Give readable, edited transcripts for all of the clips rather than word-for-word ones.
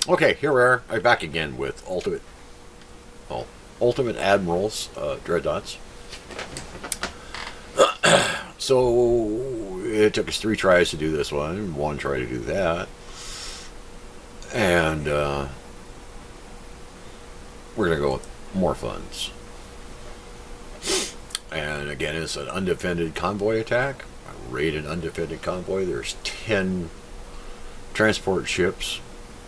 Okay, here we are. I'm back again with Ultimate Admirals Dreadnaughts. So it took us 3 tries to do this one, 1 try to do that, and we're gonna go with more funds. And again, it's an undefended convoy attack. I raid an undefended convoy. There's 10 transport ships.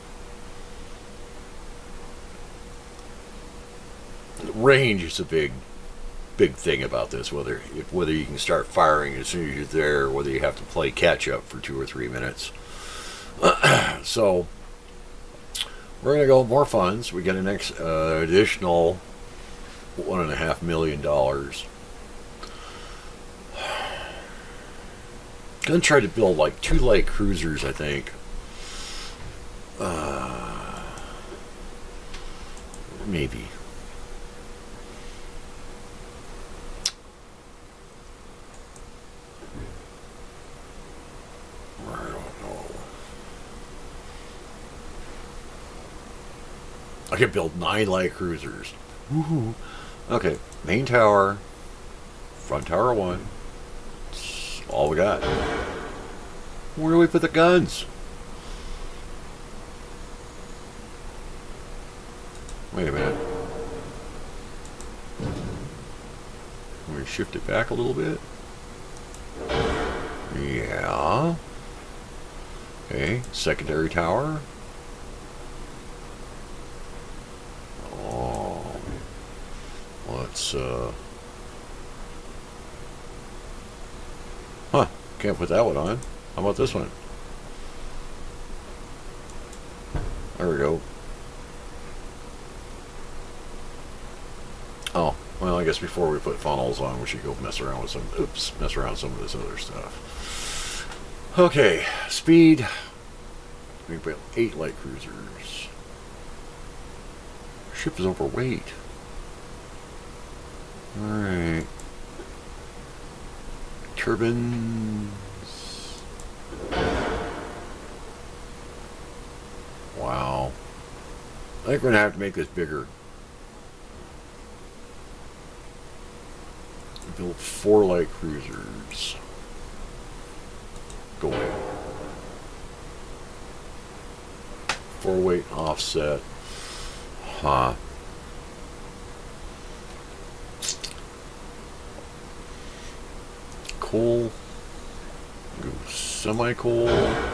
Range is a big thing about this. Whether you can start firing as soon as you're there, or whether you have to play catch up for 2 or 3 minutes. So we're gonna go with more funds. We get an additional $1.5 million. Gonna try to build like 2 light cruisers, I think. Maybe. I don't know. I could build 9 light cruisers. Woohoo! Okay, main tower, front tower 1. That's all we got. Where do we put the guns? Wait a minute. Can we shift it back a little bit? Yeah. Okay, secondary tower. Oh. Let's, huh, can't put that one on. How about this one? There we go. Oh, well, I guess before we put funnels on, we should go mess around with some of this other stuff. Okay, speed. We built 8 light cruisers. Ship is overweight. Alright. Turbines. Wow. I think we're gonna have to make this bigger. Build 4 light cruisers. Go away. 4 weight offset. Huh. Coal. Go semi-coal.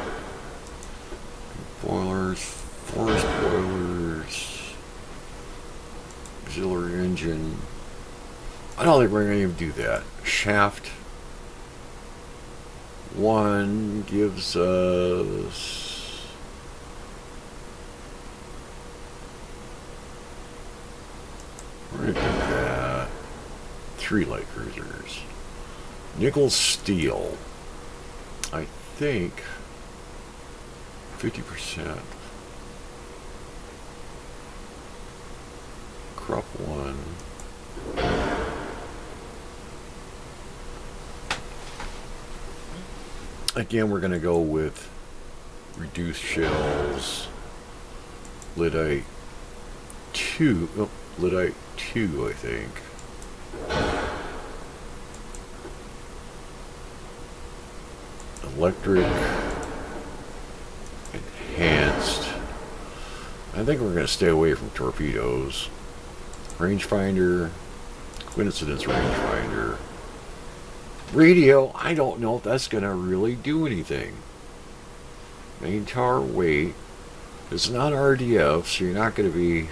Boilers. Forest boilers. Auxiliary engine. I don't think we're going to even do that. Shaft 1 gives us... we're going to do that. 3 light cruisers. Nickel steel. I think 50%. Crop 1. Again, we're going to go with reduced shells, Lyddite 2, oh, Lyddite 2, I think. Electric, enhanced. I think we're going to stay away from torpedoes. Rangefinder, coincidence rangefinder. Radio, I don't know if that's going to really do anything. Main tower weight. It's not RDF, so you're not going to be...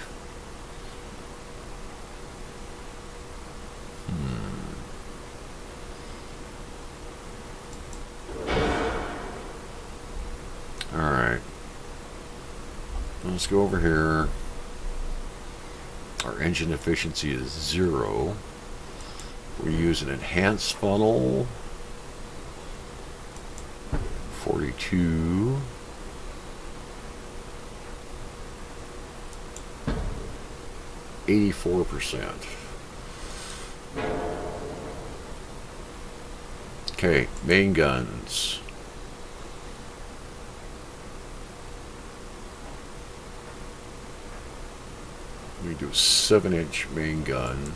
Alright. Let's go over here. Our engine efficiency is 0. We use an enhanced funnel. 42. %. Okay, main guns. We do a 7-inch main gun.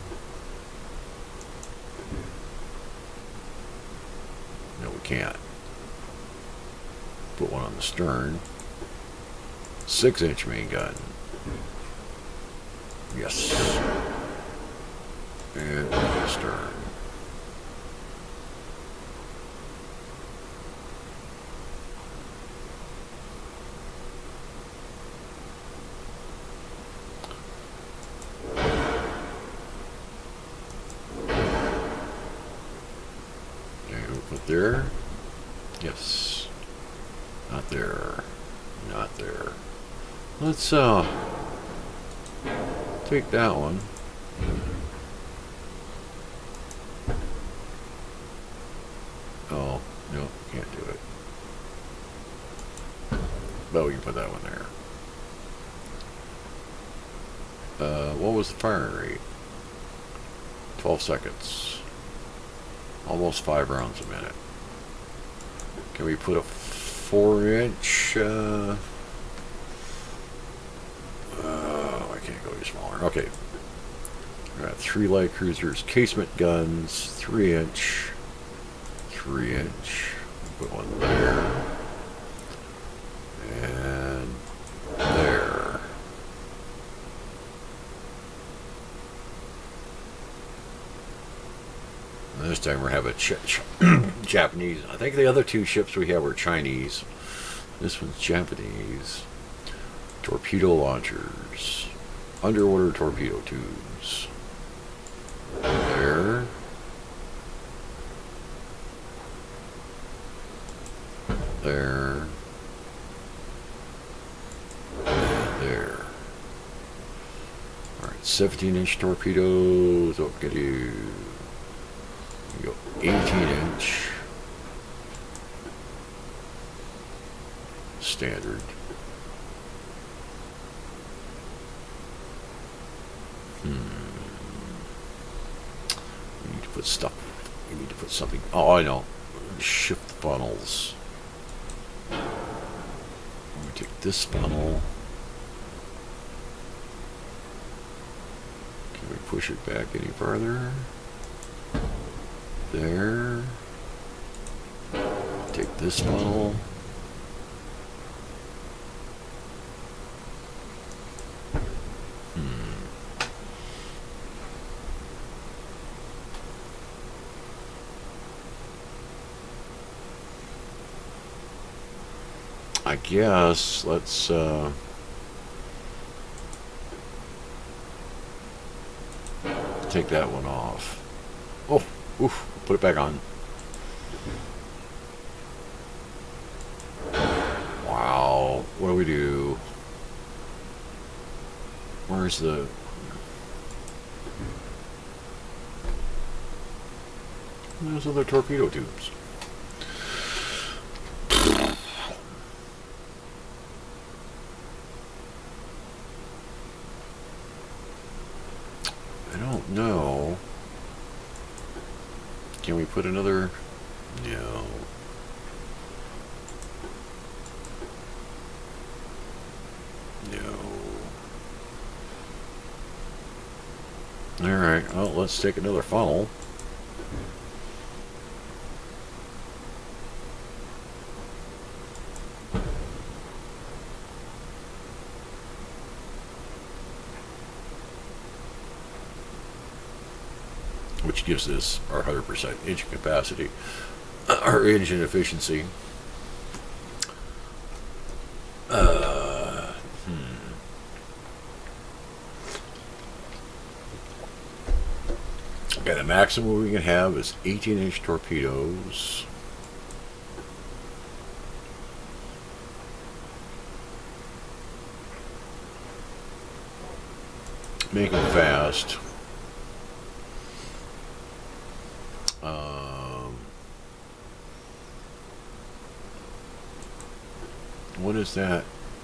No, we can't. Put one on the stern. 6-inch main gun. Yes. And one on the stern. There. Yes. Not there. Not there. Let's take that one. Oh, no, can't do it. But we can put that one there. What was the firing rate? 12 seconds. Almost 5 rounds a minute. Can we put a 4-inch? I can't go any smaller. Okay. We got 3 light cruisers, casement guns, 3-inch, 3-inch. Put one there, and there. This time we're having Japanese. I think the other 2 ships we have were Chinese. This one's Japanese. Torpedo launchers. Underwater torpedo tubes. There. There. And there. Alright, 17-inch torpedoes. Okay. Go 18-inch standard. We need to put stuff. We need to put something. Oh, I know. Shift funnels. We take this funnel. Can we push it back any farther? There. Take this funnel. I guess let's take that one off. Oh, oof. Put it back on. Wow. What do we do? Where's the... There's other torpedo tubes. I don't know. Can we put another? No. No. Alright, well, let's take another funnel. Which gives us our 100% engine capacity, our engine efficiency. Okay, the maximum we can have is 18-inch torpedoes. Make them fast. What is that?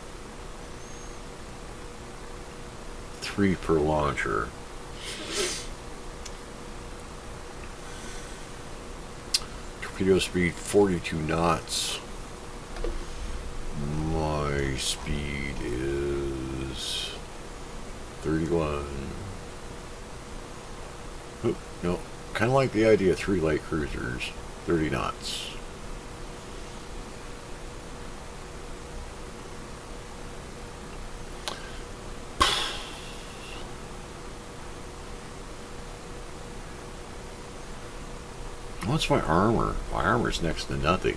3 per launcher. Torpedo speed 42 knots. My speed is 31. Oop, no, kind of like the idea of 3 light cruisers. 30 knots. What's my armor? My armor's next to nothing.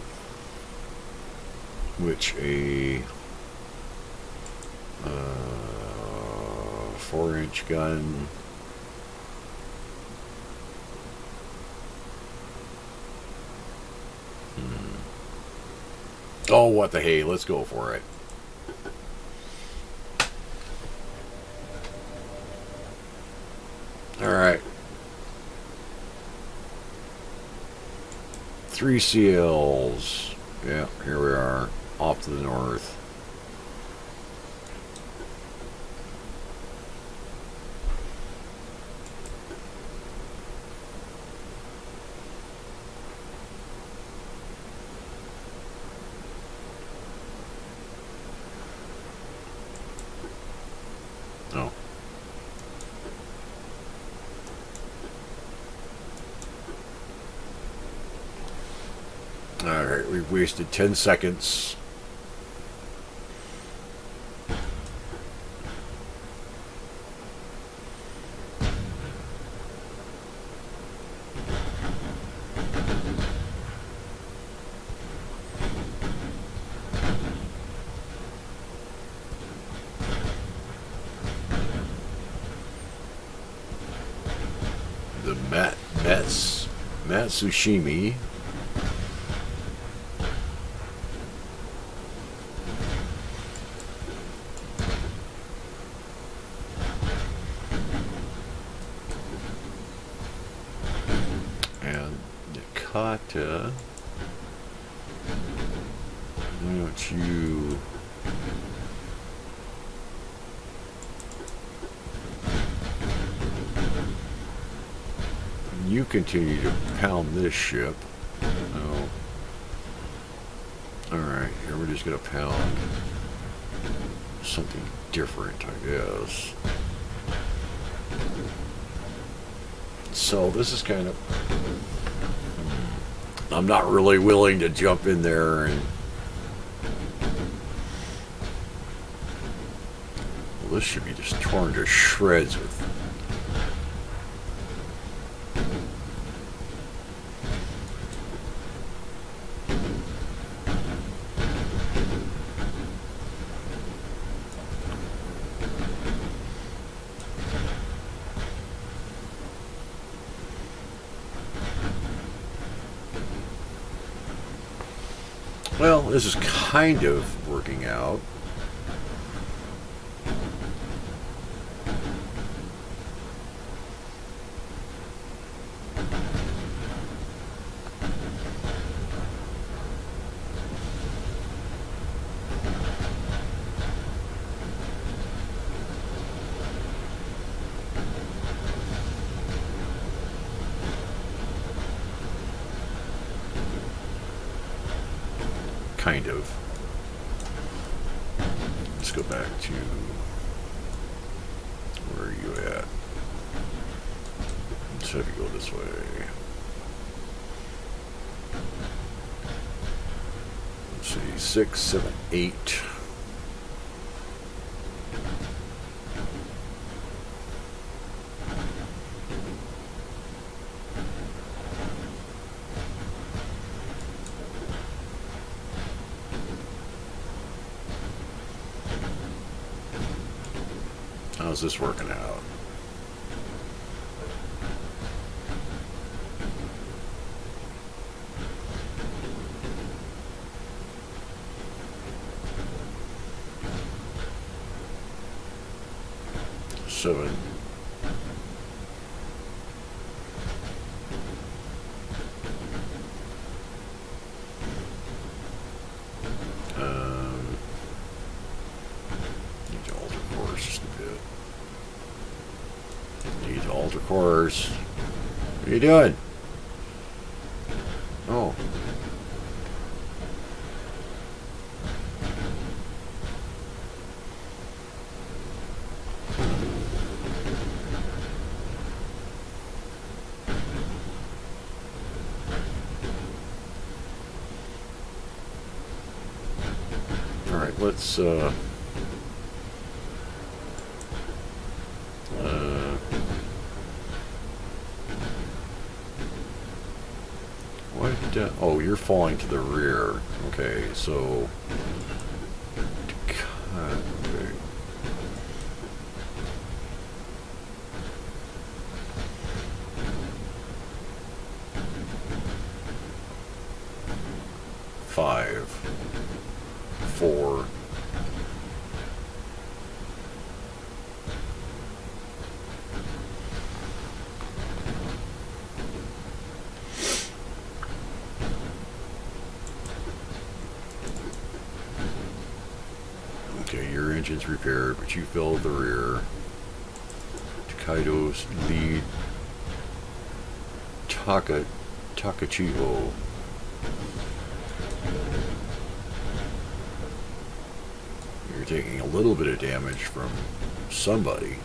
Which a 4-inch gun. Oh, what the hey, let's go for it. Alright. 3 CLs. Yeah, here we are. Off to the north. Oh. Alright, we've wasted 10 seconds. The Matsushima. And Nakata. Why don't you... You continue to pound this ship. Oh. Alright, here we're just going to pound something different, I guess. So this is kind of... I'm not really willing to jump in there and... Well, this should be just torn to shreds with... Well, this is kind of working out. Kind of. Let's go back to where are you at? Let's have you go this way. Let's see, 6, 7, 8. How's this working out? Seven. Need to alter course just a bit. Need to alter course. What are you doing? Oh. let's what? Oh, you're falling to the rear. Okay, so okay. Five, four, okay, your engine's repaired, but you filled the rear. Takedo's lead Takachiho. You're taking a little bit of damage from somebody.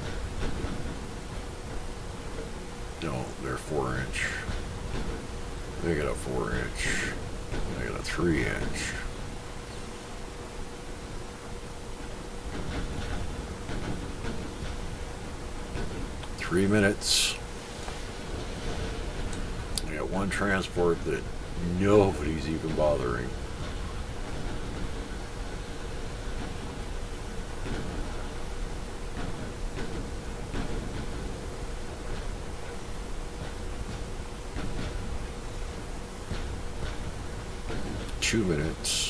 No, they're 4-inch. They got a 4-inch. They got a 3-inch. Three minutes. We got one transport that nobody's even bothering. Two minutes.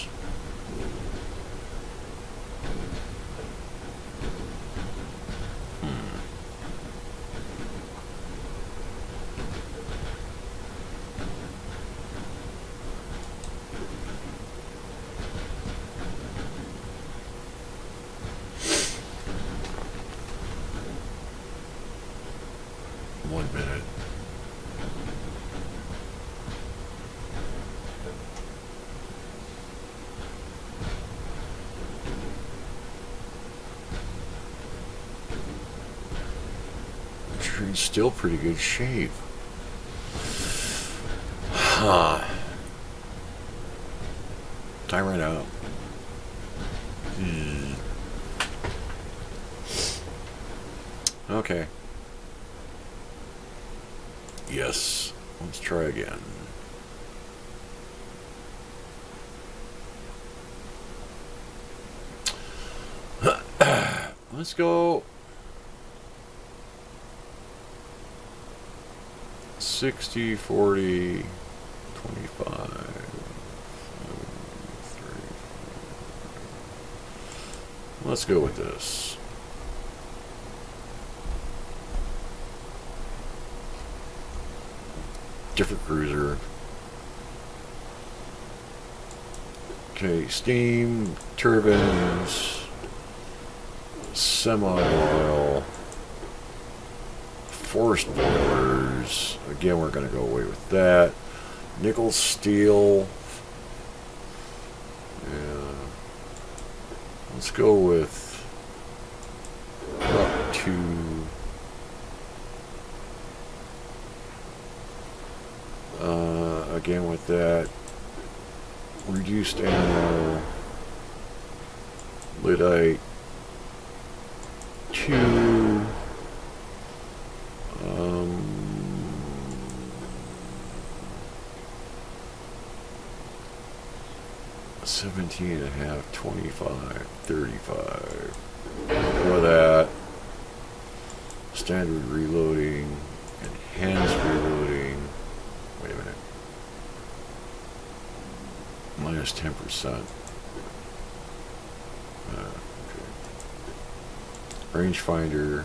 Still pretty good shape. Time right out. Okay. Yes. Let's try again. Let's go. 60, 40, 25, 3. Let's go with this. Different cruiser. Okay, steam, turbines, semi-oil, forced boilers. Again, we're going to go away with that. Nickel, steel. Yeah. Let's go with up to again with that. Reduced ammo. Lyddite. 2. 17 and a half, 25, 35. For that, standard reloading, enhanced reloading. Wait a minute. Minus 10%. Okay. Rangefinder.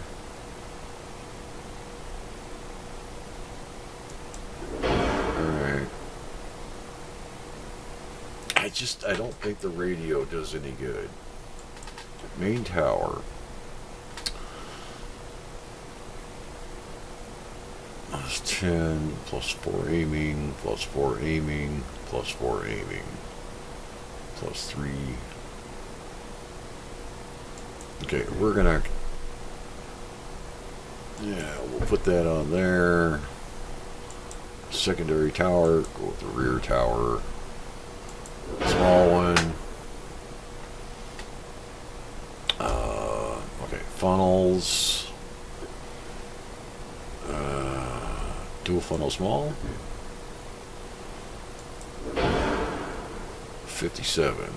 I don't think the radio does any good. Main tower. Plus 10, plus 4 aiming, plus 4 aiming, plus 4 aiming, plus 3. Okay, we're gonna, yeah, we'll put that on there. Secondary tower, go with the rear tower. Small one. funnels. Dual funnel small. 57.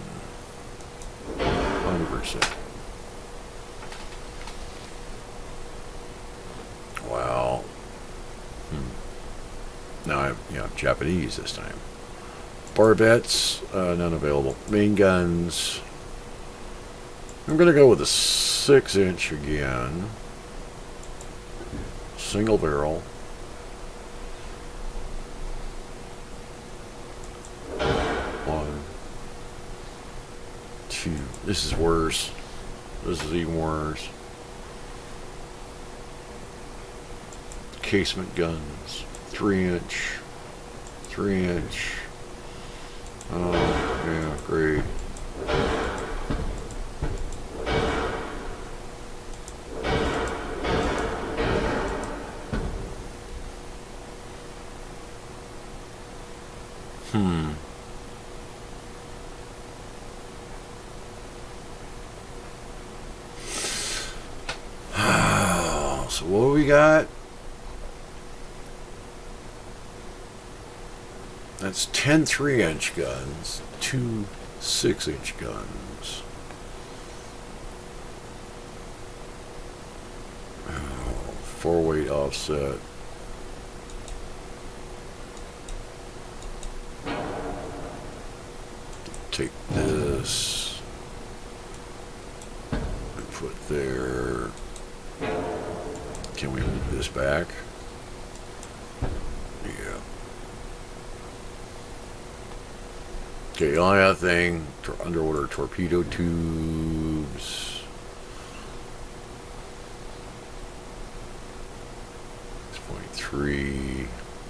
100%. Wow. Now I have, Japanese this time. Barbettes, none available. Main guns. I'm going to go with a 6-inch again. Single barrel. One. Two. This is worse. This is even worse. Casement guns. 3-inch. 3-inch. Oh, yeah, great. So what do we got? That's 10 3-inch guns, 2 6-inch guns. Oh, 4-weight offset. Take this and put there. Can we move this back? Yeah. Okay, only other thing, underwater torpedo tubes. 6.3.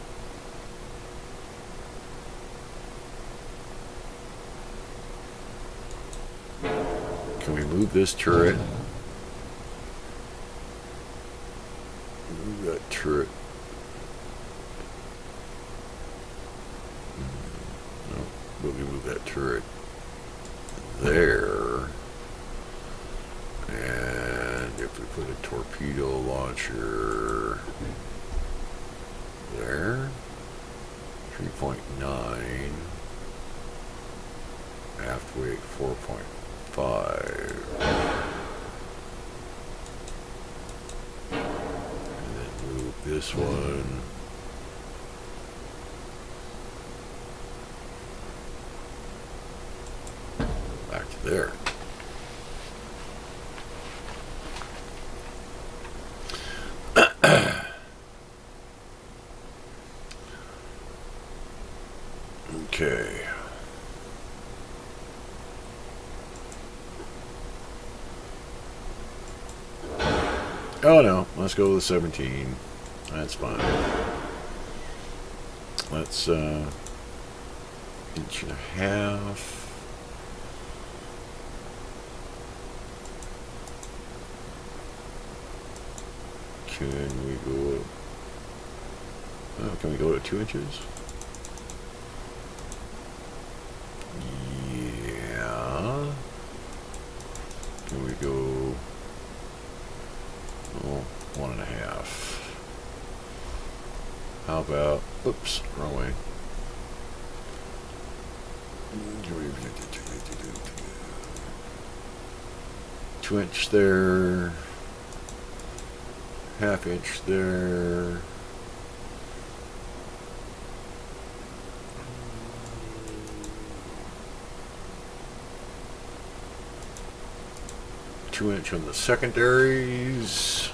Can we move this turret? Move that turret. No, but we move that turret there. And if we put a torpedo launcher there, 3.9, aft weight 4.5. This one. Back to there. Okay. Oh no, let's go with 17. That's fine. Let's, 1.5 inches. Can we go, can we go to 2 inches? Yeah. Can we go, 1.5. How about, oops, wrong way. 2 inch there, 1/2 inch there. Two inch on the secondaries.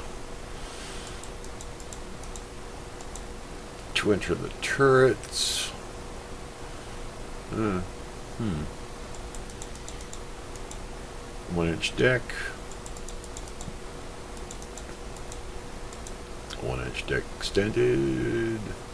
2 inch on the turrets. 1 inch deck. 1 inch deck extended.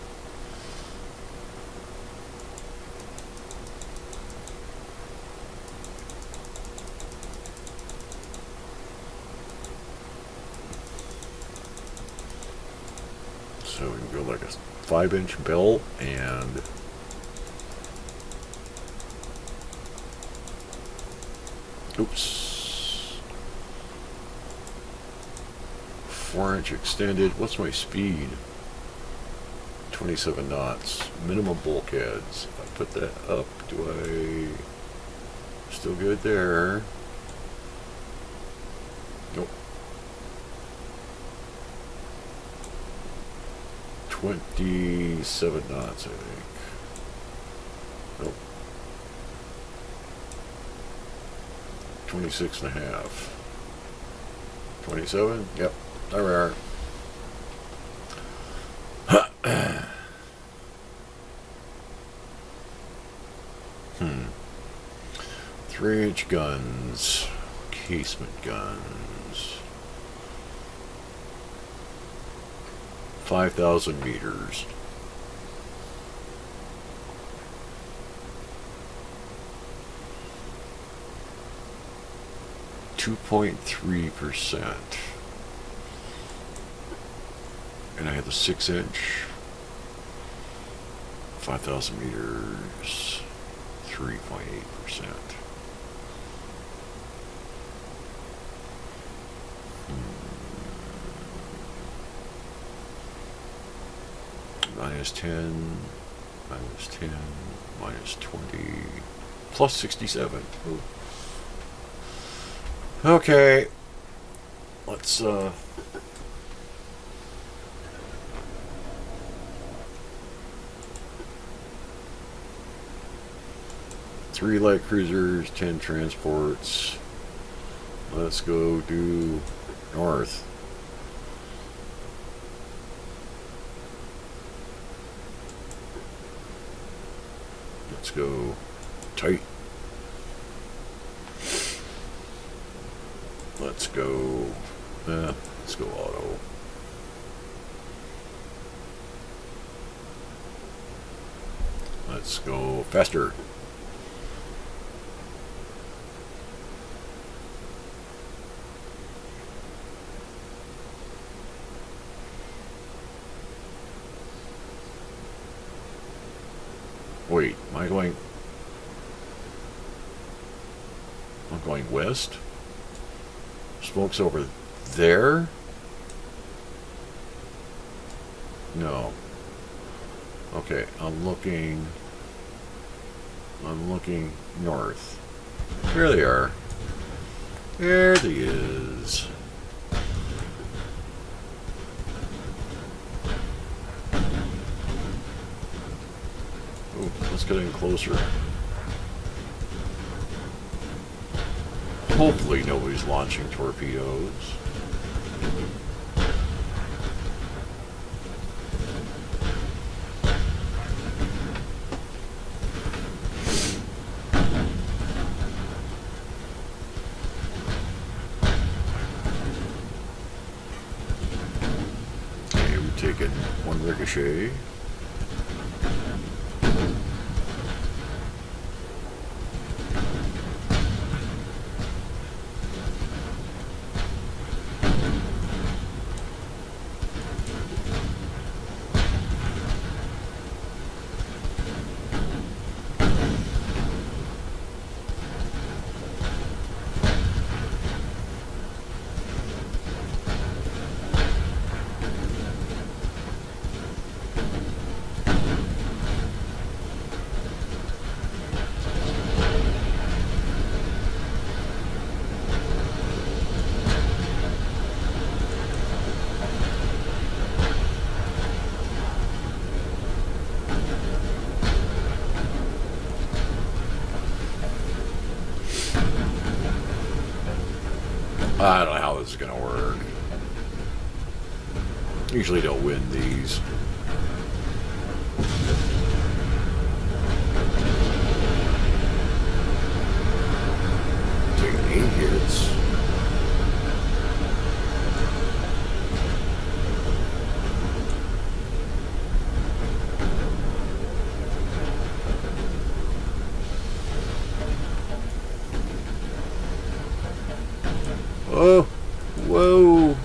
So we can go like a 5-inch bell and oops. 4-inch extended. What's my speed? 27 knots. Minimum bulkheads. If I put that up, do I... Still good there. Nope. 27 knots, I think. Nope. 26 and a half. 27? Yep. There we are. 3-inch guns. Casement guns. 5,000 meters. .3%. And I have the 6-inch. 5,000 meters. 3.8%. -10, -10, -20, +67. Ooh. Okay, let's 3 light cruisers, 10 transports. Let's go due north. Let's go tight. Let's go auto. Let's go faster. Wait, am I going... I'm going west? Smoke's over there? No. Okay, I'm looking north. There they are. There they is. Oh, let's get in closer. Hopefully nobody's launching torpedoes. Okay, we've taken 1 ricochet. I don't know how this is going to work. Usually don't win these. Taking 8 hits. Oh, whoa.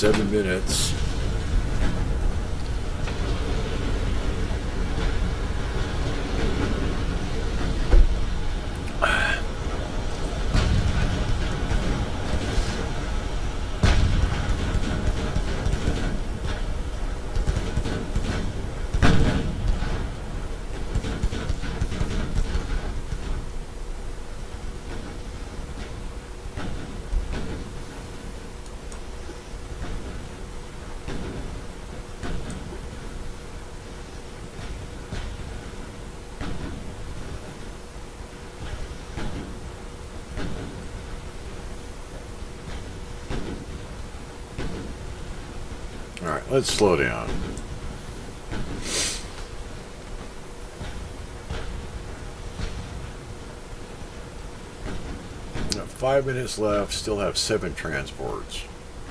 7 minutes. Alright, let's slow down. Got 5 minutes left, still have 7 transports.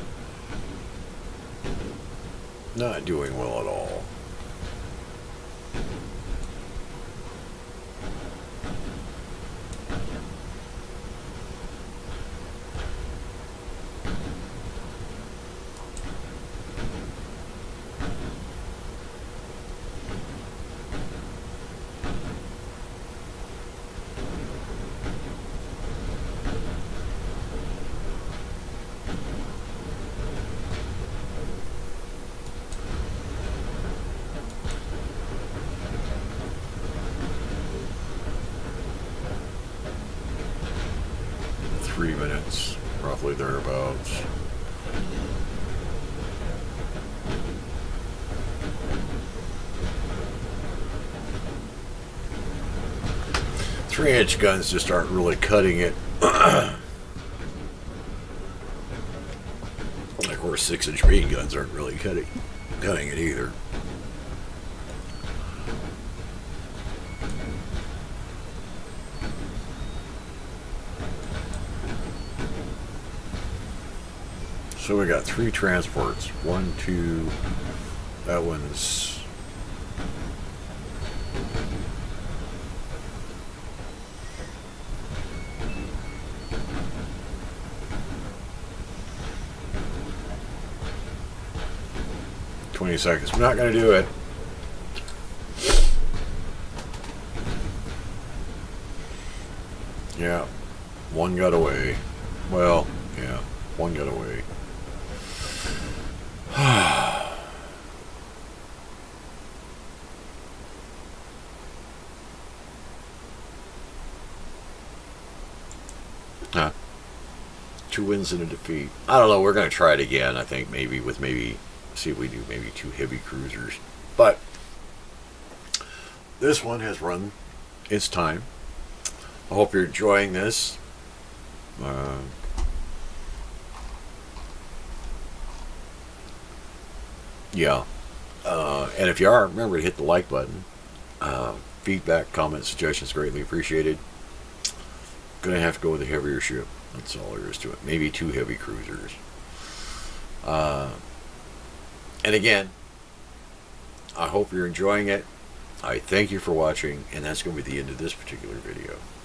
Not doing well at all. Minutes, roughly thereabouts. Three-inch guns just aren't really cutting it. Of course, 6-inch main guns aren't really cutting it either. So we got 3 transports. 1, 2, that one's $20 seconds. We're not going to do it. Yeah, one got away. Well, yeah, one got away. Huh. 2 wins and a defeat. I don't know. We're going to try it again. I think maybe see if we do maybe 2 heavy cruisers. But this one has run its time. I hope you're enjoying this. Yeah. And if you are, remember to hit the like button. Feedback, comments, suggestions greatly appreciated. Gonna have to go with a heavier ship. That's all there is to it. Maybe 2 heavy cruisers. And again, I hope you're enjoying it. I thank you for watching, and that's going to be the end of this particular video.